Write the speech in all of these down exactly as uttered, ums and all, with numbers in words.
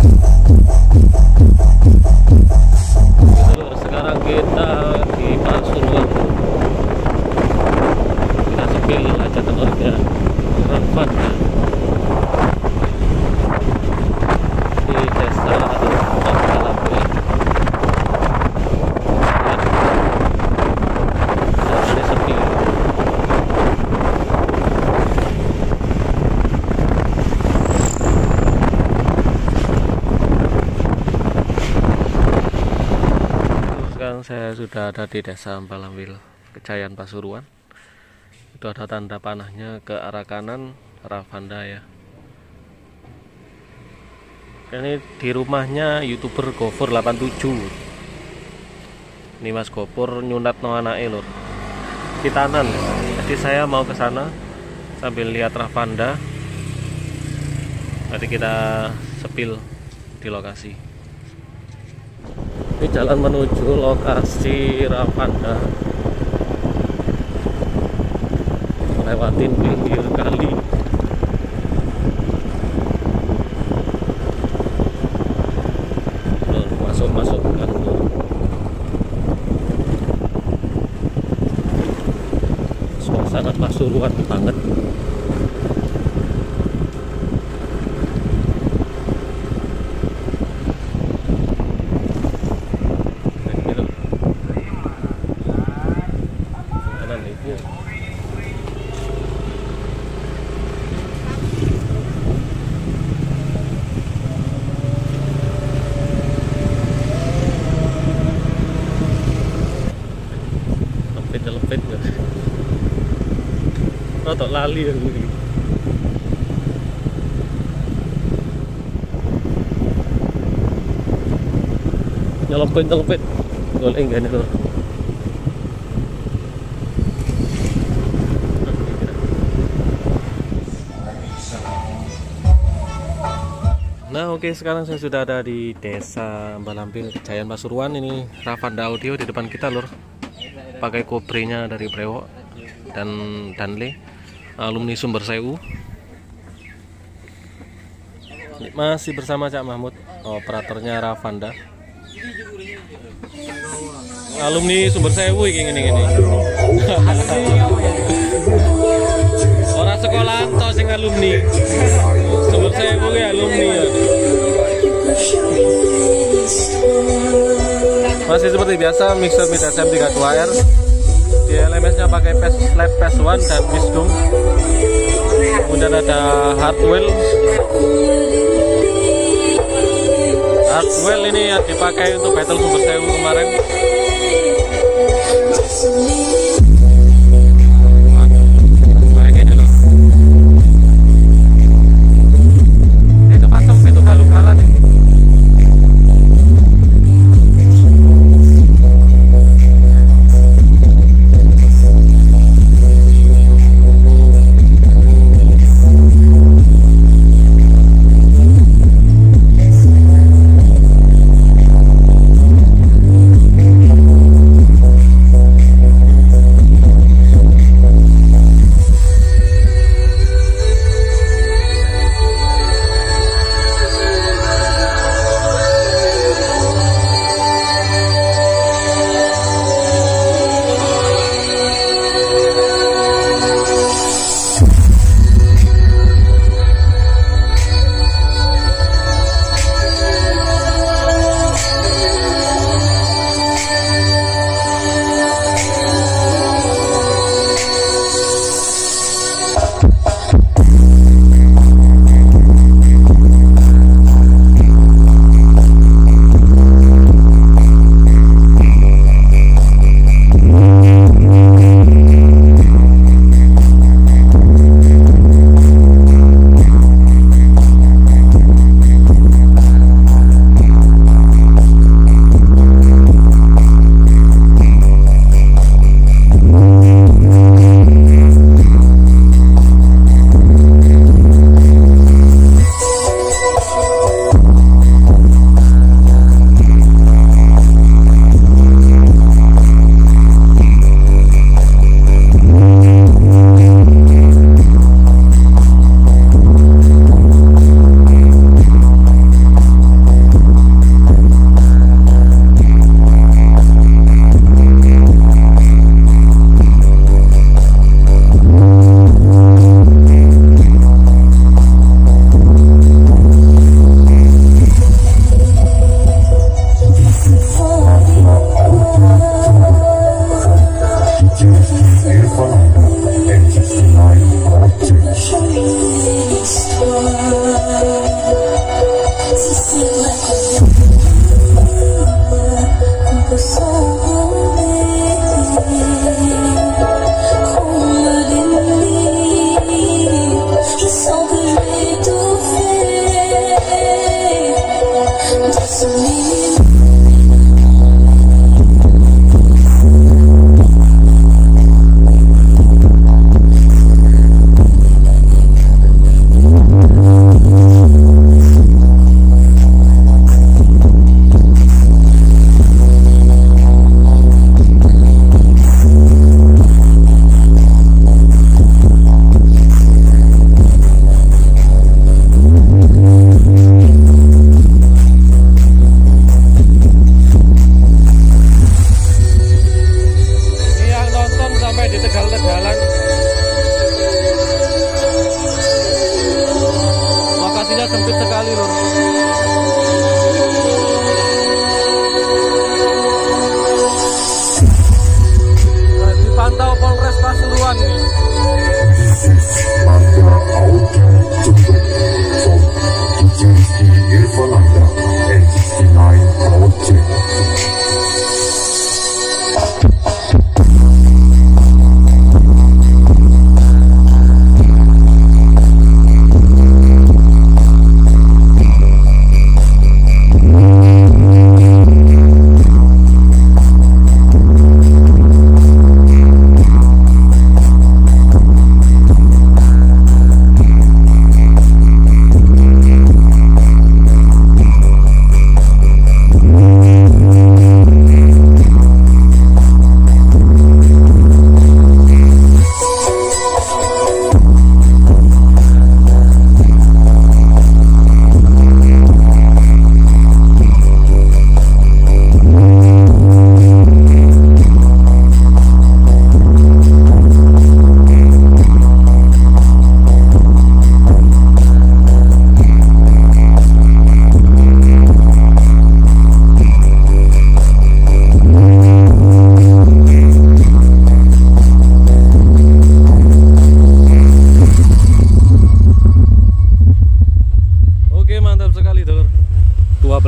Sekarang kita di Pasuruan. Kita sepil aja telurnya Ravandah di desa Balampil. Ini sepi. Sekarang saya sudah ada di desa Balampil, Kejayan Pasuruan. Itu ada tanda panahnya ke arah kanan Ravandah ya. Ini di rumahnya YouTuber Gofur delapan tujuh. Ini Mas Gofur nyunat no anake lur. Kitanan. Jadi saya mau ke sana sambil lihat Ravandah. Nanti kita sepil di lokasi. Ini jalan menuju lokasi Ravandah, lewatin pinggir kali. Masuk-masuk kan suasana Pasuruan banget. Lepet ya, rotok lali aku ini. Nyelepet nyelepet, golek enggak nih lor. Nah oke, sekarang saya sudah ada di desa Balampil, Kejayan Pasuruan. Ini Ravandah Audio di depan kita lor. Pakai kobrenya dari Brewok dan Danle, alumni Sumber Sewu. Masih bersama Cak Mahmud, operatornya Ravandah. Alumni Sumber Sewu ini ini ini. Orang sekolahan toh sing alumni. Sumber Sewu ya alumni ya. Masih seperti biasa mixer mid S M tiga puluh dua R. Di L M S nya pakai P E S Lab P E S satu dan Wisdom. Kemudian ada Hardwell. Hardwell ini yang dipakai untuk battle Sumber Sewu kemarin.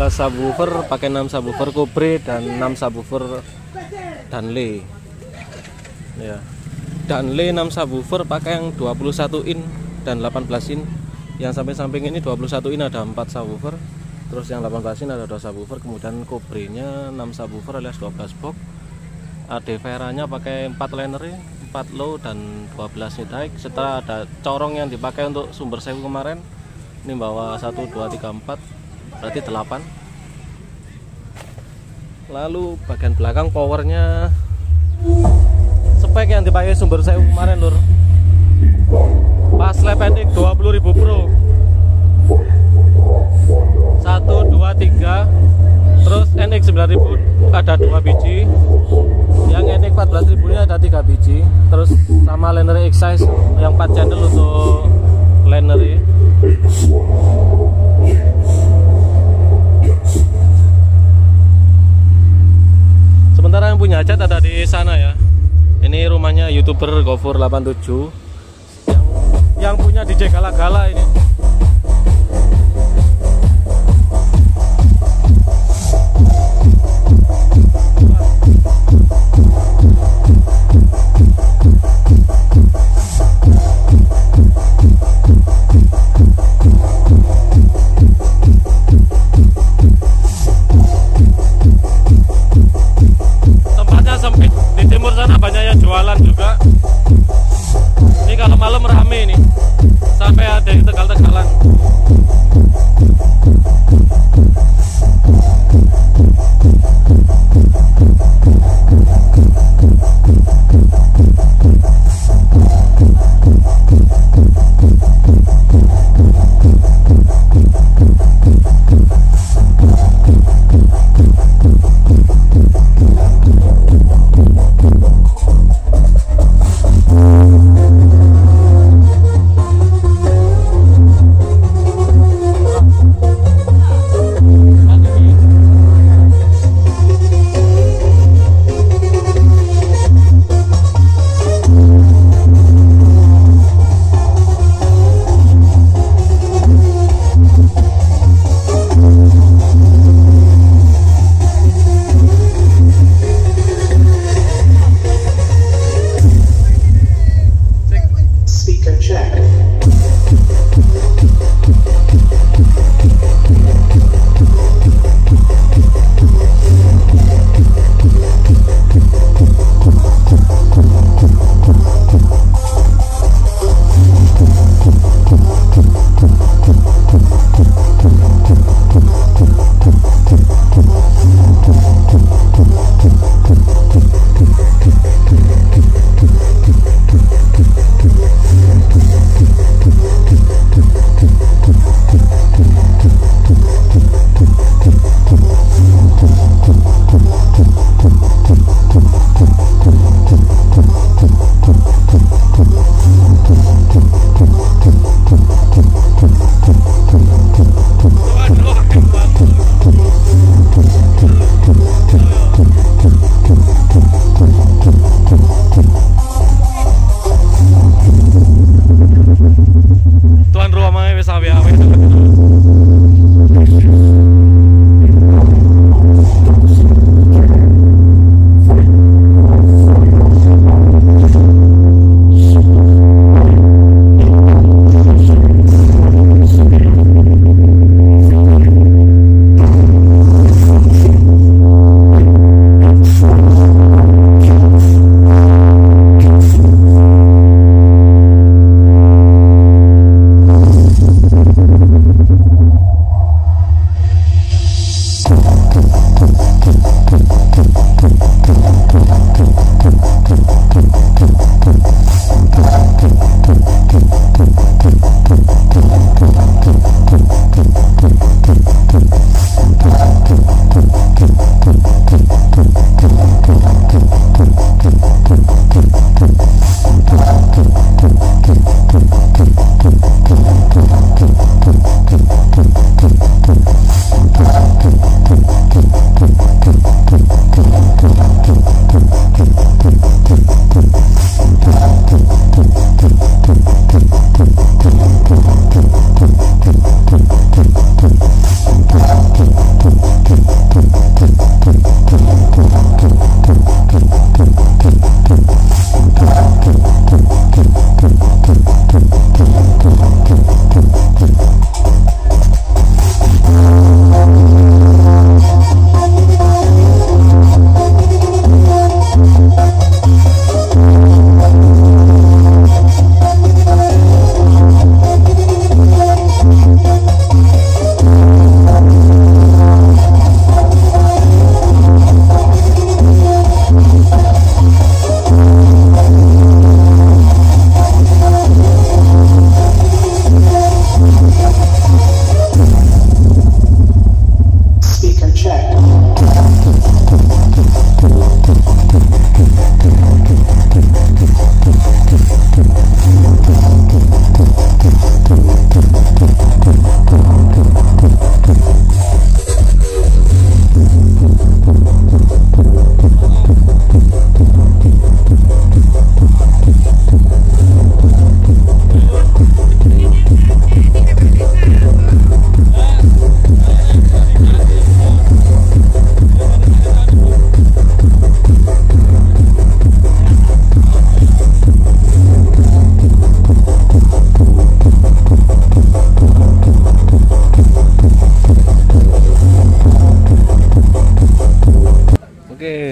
belas subwoofer, pakai enam subwoofer Kobre dan enam subwoofer Danley. Ya. Danley enam subwoofer pakai yang dua puluh satu in dan delapan belas in. Yang samping-samping ini dua puluh satu in ada empat subwoofer. Terus yang delapan belas in ada dua subwoofer. Kemudian Kobre-nya enam subwoofer alias dua belas box. A D Vera-nya pakai empat liner, empat low dan dua belas mid-high. Setelah ada corong yang dipakai untuk sumber sewu kemarin. Ini bawa satu, dua, tiga, empat, berarti delapan. Lalu bagian belakang powernya spek yang dipakai sumber sewu kemarin lur. Pas lab edik dua puluh ribu pro satu, dua, tiga. Terus N X sembilan ribu ada dua biji. Yang N X empat belas ribu nya ada tiga biji. Terus sama liner X-Size yang empat channel untuk liner. Sementara yang punya cat ada di sana ya. Ini rumahnya YouTuber Gofur delapan tujuh yang, yang punya D J Gala-Gala ini. Jualan juga. Ini kalau malam rame nih, sampai ada yang tegal-tegalan.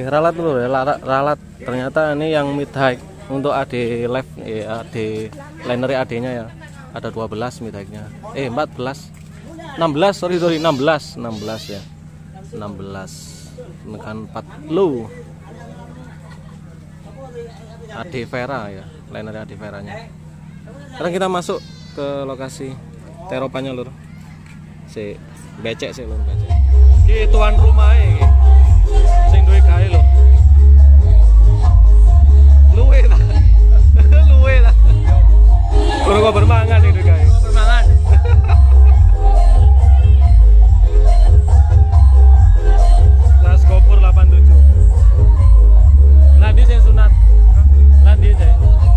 ralat dulu ya, ralat, ralat. Ternyata ini yang mid high untuk A D left ya, A D liner A D-nya ya. Ada dua belas mid high-nya. Eh, empat belas. enam belas, sorry sorry, enam belas, enam belas ya. enam belas menekan empat low. A D Vera ya, liner A D Vera-nya. Sekarang kita masuk ke lokasi teropannya lur. Si becek sih lur, becek. Ki tuan rumah iki. Sing duwe gawe lho. Luwe ta. Luwe ta. Kurang kok bermangan iki gawe. Bermangan. Las Kopur delapan puluh tujuh. Nanti saya sunat. Nanti saya.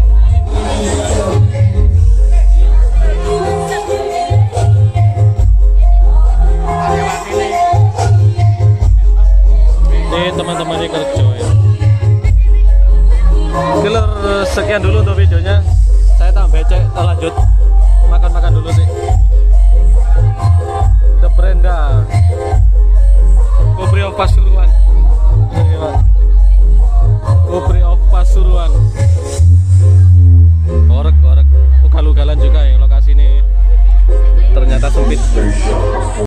Ini teman-teman ini kerja ya. Oke lor, sekian dulu untuk videonya. Saya tak becek, tak lanjut.